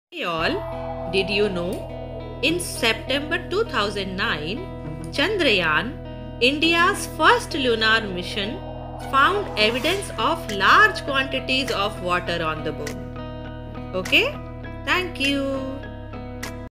Hey all, did you know? In September 2009, Chandrayaan, India's first lunar mission, found evidence of large quantities of water on the moon. Okay? Thank you.